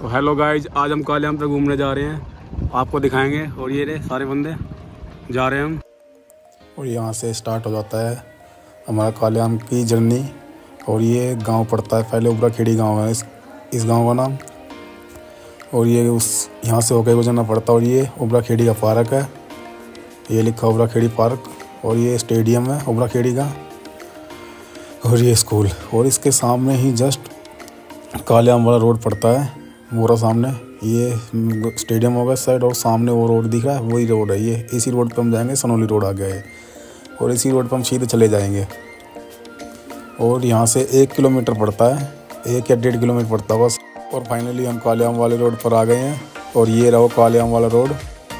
तो hello guys, आज हम कालियाम पे घूमने जा रहे हैं, आपको दिखाएंगे। और ये रहे सारे बंदे जा रहे हैं हम। और यहाँ से स्टार्ट हो जाता है हमारा कालियाम की जर्नी। और ये गांव पड़ता है, पहले उबराखेड़ी गांव है इस गांव का नाम। और ये यहाँ से होकर गुजरना पड़ता है। और ये उबराखेड़ी का पार्क है, ये लिखा उबराखेड़ी पार्क। और ये स्टेडियम है उबराखेड़ी का। और ये स्कूल, और इसके सामने ही जस्ट कालियाम वाला रोड पड़ता है, पूरा सामने। ये स्टेडियम होगा इस साइड, और सामने वो रोड दिख रहा है, वही रोड है ये। इसी रोड पे हम जाएंगे, सनोली रोड आ गया है, और इसी रोड पे हम सीधे चले जाएंगे। और यहाँ से 1 किलोमीटर पड़ता है, 1 या 1.5 किलोमीटर पड़ता है बस। और फाइनली हम कालियाम वाले रोड पर आ गए हैं। और ये रहा कालियाम वाला रोड।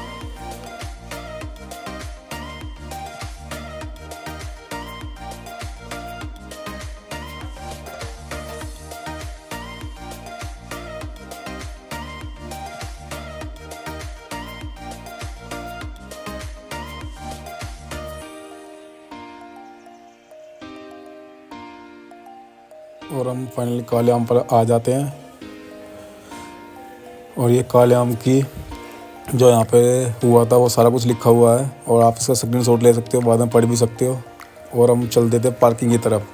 और हम फाइनली कालियाम पर आ जाते हैं। और ये कालियाम की जो यहाँ पे हुआ था वो सारा कुछ लिखा हुआ है, और आप इसका स्क्रीनशॉट ले सकते हो, बाद में पढ़ भी सकते हो। और हम चल देते पार्किंग की तरफ।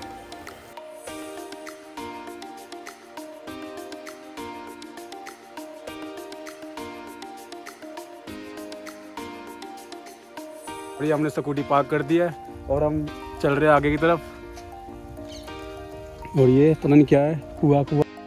और ये हमने स्कूटी पार्क कर दिया है, और हम चल रहे हैं आगे की तरफ। और ये पता नहीं क्या है, कुआं।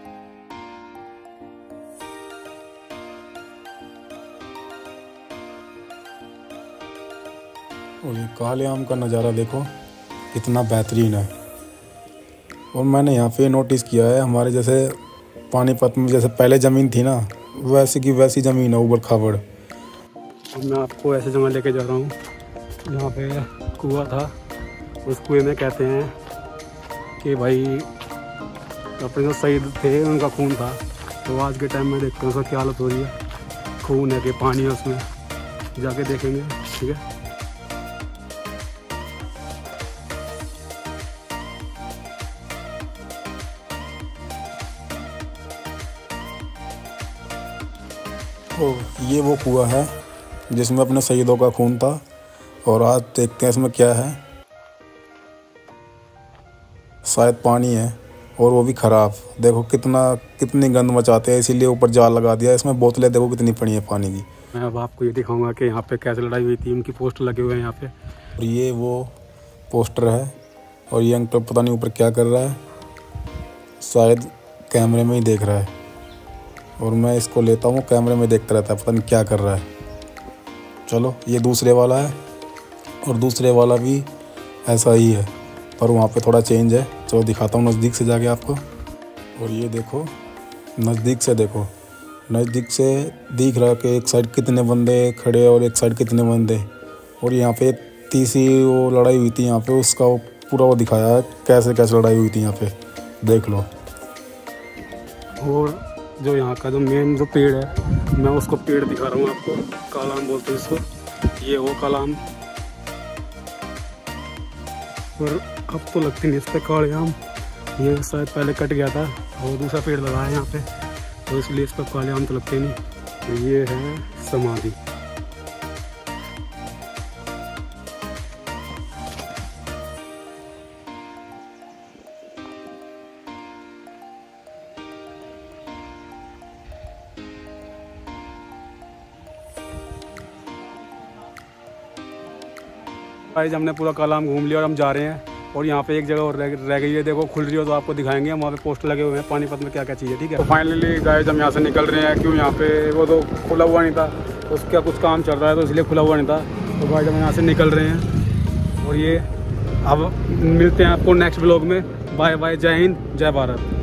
और ये कालियाम का नज़ारा देखो कितना बेहतरीन है। और मैंने यहाँ पे नोटिस किया है, हमारे जैसे पानीपत में जैसे पहले ज़मीन थी ना, वैसी की वैसी ज़मीन है ऊबड़ खाबड़। मैं आपको ऐसे जगह लेके जा रहा हूँ, यहाँ पे कुआं था। उस कुएं में कहते हैं कि भाई अपने जो शहीद थे उनका खून था। तो आज के टाइम में देखते हैं उसका क्या हालत हो रही है। खून है कि पानी है उसमें, जाके देखेंगे। ठीक है, और ये वो कुआं है जिसमें अपने शहीदों का खून था। और आज देखते हैं इसमें क्या है, शायद पानी है, और वो भी ख़राब। देखो कितनी गंद मचाते हैं, इसीलिए ऊपर जाल लगा दिया। इसमें बोतलें देखो कितनी पड़ी हैं पानी की। मैं अब आपको ये दिखाऊंगा कि यहाँ पे कैसे लड़ाई हुई थी। उनकी पोस्टर लगे हुए हैं यहाँ पे। और ये वो पोस्टर है। और ये अंकल पता नहीं ऊपर क्या कर रहा है, शायद कैमरे में ही देख रहा है। और मैं इसको लेता हूँ, कैमरे में देखता रहता है, पता नहीं क्या कर रहा है। चलो, ये दूसरे वाला है, और दूसरे वाला भी ऐसा ही है, पर वहाँ पे थोड़ा चेंज है। चलो दिखाता हूँ नज़दीक से जाके आपको। और ये देखो, नज़दीक से देखो, नज़दीक से दिख रहा है कि एक साइड कितने बंदे खड़े और एक साइड कितने बंदे। और यहाँ पे तीसरी वो लड़ाई हुई थी यहाँ पे, उसका वो पूरा वो दिखाया है कैसे कैसे लड़ाई हुई थी यहाँ पे, देख लो। और जो यहाँ का जो मेन जो पेड़ है, मैं उसको पेड़ दिखा रहा हूँ आपको। कालाम बोलते हैं इसको, ये वो कालाम। और अब तो लगती नहीं इस पर कालियाम, ये शायद पहले कट गया था और दूसरा पेड़ लगा है यहाँ पे, तो इसलिए इस पर कालियाम तो लगते नहीं। तो ये है समाधि। गाइस, हमने पूरा कालाम घूम लिया और हम जा रहे हैं। और यहाँ पे एक जगह और रह गई है, देखो खुल रही हो तो आपको दिखाएंगे। हम वहाँ पे पोस्टर लगे हुए हैं पानीपत में क्या क्या चीज़ है। ठीक है, तो फाइनली गाइस हम यहाँ से निकल रहे हैं। क्यों, यहाँ पे वो तो खुला हुआ नहीं था, उसका कुछ काम चल रहा है तो इसलिए खुला हुआ नहीं था। तो गाइस हम यहाँ से निकल रहे हैं। और ये अब मिलते हैं आपको नेक्स्ट ब्लॉग में। बाय बाय, जय हिंद, जय भारत।